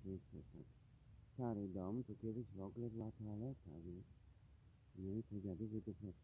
Jeszcze tak. Stary dom, tu kiedyś w ogóle była toaleta, więc no i to dziadowie to